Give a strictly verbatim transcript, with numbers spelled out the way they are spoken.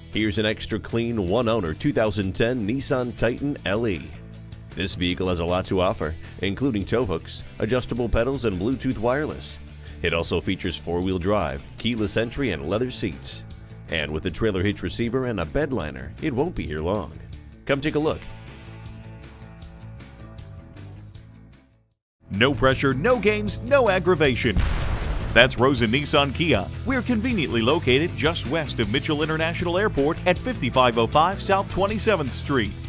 Here's an extra clean, one-owner two thousand ten Nissan Titan L E. This vehicle has a lot to offer, including tow hooks, adjustable pedals, and Bluetooth wireless. It also features four-wheel drive, keyless entry, and leather seats. And with a trailer hitch receiver and a bed liner, it won't be here long. Come take a look. No pressure, no games, no aggravation. That's Rosen Nissan Kia. We're conveniently located just west of Mitchell International Airport at fifty-five oh five South twenty-seventh Street.